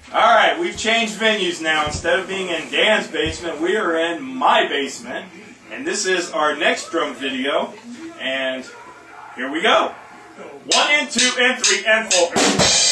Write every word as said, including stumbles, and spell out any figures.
Alright, we've changed venues now. Instead of being in Dan's basement, we are in my basement. And this is our next drum video. And here we go. One and two and three and four.